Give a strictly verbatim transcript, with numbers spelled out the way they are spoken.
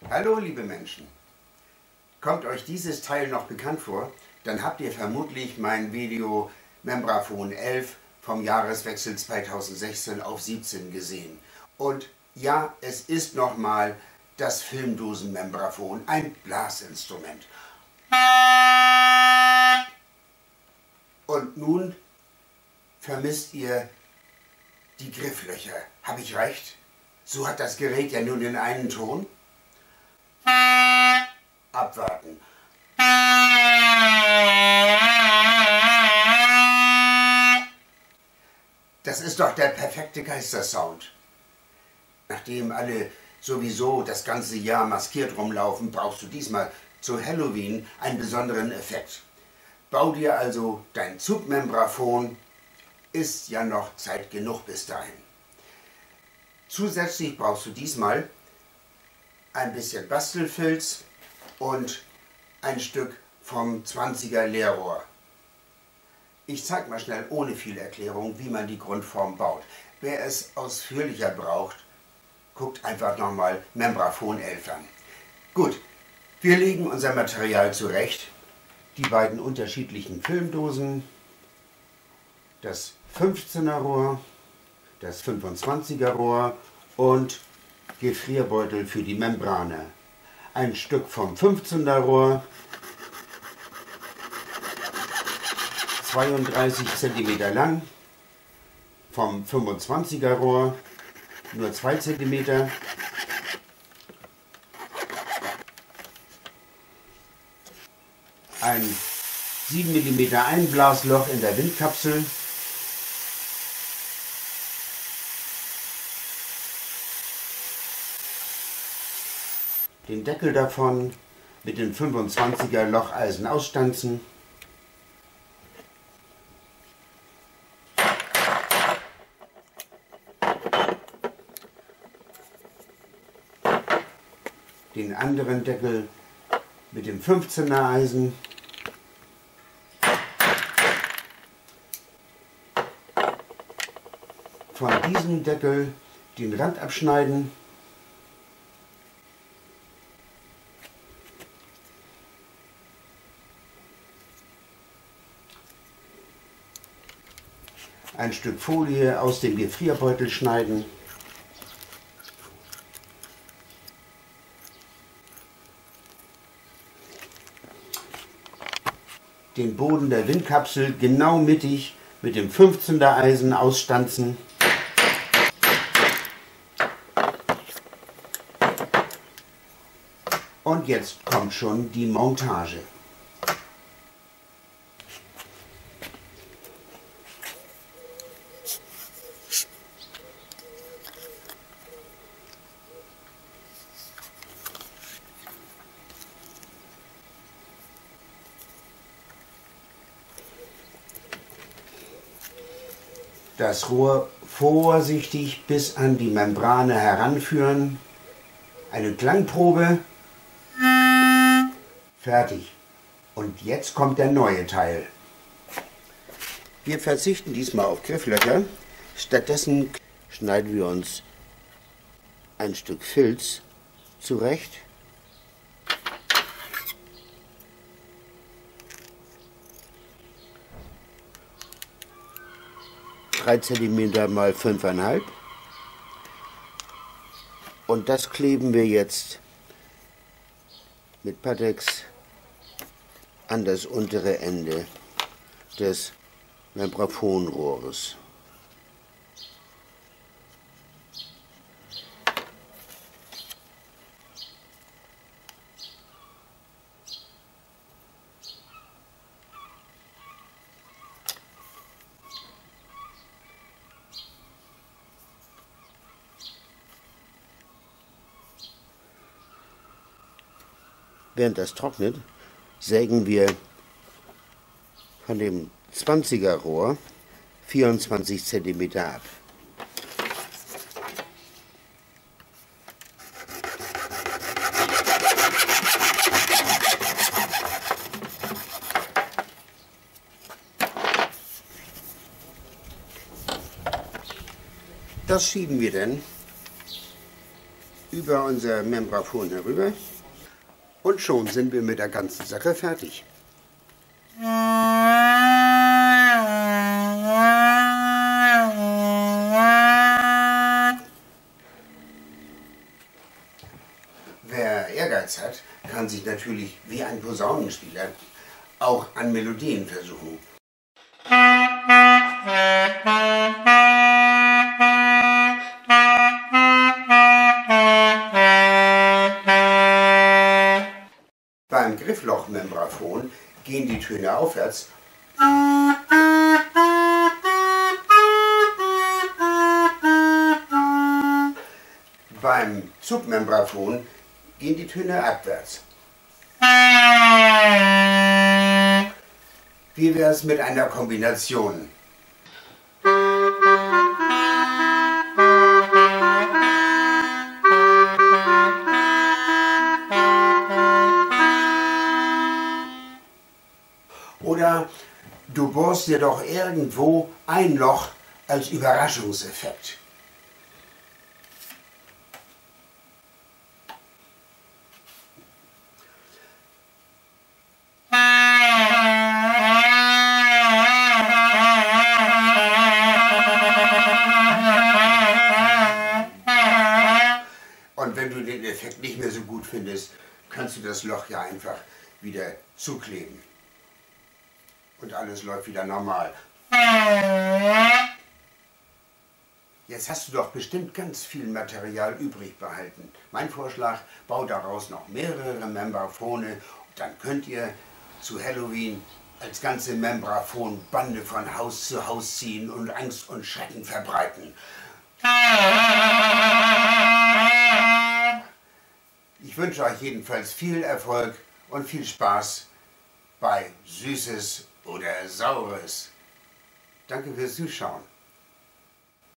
Hallo liebe Menschen, kommt euch dieses Teil noch bekannt vor, dann habt ihr vermutlich mein Video Membrafon elf vom Jahreswechsel zweitausendsechzehn auf siebzehn gesehen. Und ja, es ist nochmal das Filmdosen-Membrafon, ein Blasinstrument. Und nun vermisst ihr die Grifflöcher. Habe ich recht? So hat das Gerät ja nun den einen Ton. Abwarten. Das ist doch der perfekte Geistersound. Nachdem alle sowieso das ganze Jahr maskiert rumlaufen, brauchst du diesmal zu Halloween einen besonderen Effekt. Bau dir also dein Zugmembrafon, ist ja noch Zeit genug bis dahin. Zusätzlich brauchst du diesmal ein bisschen Bastelfilz und ein Stück vom zwanziger Leerrohr. Ich zeige mal schnell ohne viel Erklärung, wie man die Grundform baut. Wer es ausführlicher braucht, guckt einfach nochmal Membrafon elf an. Gut, wir legen unser Material zurecht. Die beiden unterschiedlichen Filmdosen, das fünfzehner Rohr, das fünfundzwanziger Rohr und Gefrierbeutel für die Membrane. Ein Stück vom fünfzehner Rohr, zweiunddreißig Zentimeter lang, vom fünfundzwanziger Rohr, nur zwei Zentimeter. Ein sieben Millimeter Einblasloch in der Windkapsel. Den Deckel davon mit dem fünfundzwanziger Locheisen ausstanzen. Den anderen Deckel mit dem fünfzehner Eisen. Von diesem Deckel den Rand abschneiden. Ein Stück Folie aus dem Gefrierbeutel schneiden. Den Boden der Windkapsel genau mittig mit dem fünfzehner Eisen ausstanzen. Und jetzt kommt schon die Montage. Das Rohr vorsichtig bis an die Membrane heranführen. Eine Klangprobe. Fertig. Und jetzt kommt der neue Teil. Wir verzichten diesmal auf Grifflöcher. Stattdessen schneiden wir uns ein Stück Filz zurecht. drei Zentimeter mal fünf Komma fünf. Und das kleben wir jetzt mit Pattex an das untere Ende des Membrafonrohres. Während das trocknet, sägen wir von dem zwanziger Rohr vierundzwanzig Zentimeter ab. Das schieben wir dann über unser Membrafon herüber und schon sind wir mit der ganzen Sache fertig. Wer Ehrgeiz hat, kann sich natürlich wie ein Posaunenspieler auch an Melodien versuchen. Beim Grifflochmembrafon gehen die Töne aufwärts. Beim Submembrafon gehen die Töne abwärts. Wie wäre es mit einer Kombination? Oder du bohrst dir doch irgendwo ein Loch als Überraschungseffekt. Und wenn du den Effekt nicht mehr so gut findest, kannst du das Loch ja einfach wieder zukleben. Und alles läuft wieder normal. Jetzt hast du doch bestimmt ganz viel Material übrig behalten. Mein Vorschlag, bau daraus noch mehrere Membrafone. Dann könnt ihr zu Halloween als ganze Membrafon-Bande von Haus zu Haus ziehen und Angst und Schrecken verbreiten. Ich wünsche euch jedenfalls viel Erfolg und viel Spaß bei Süßes oder Saures. Danke fürs Zuschauen.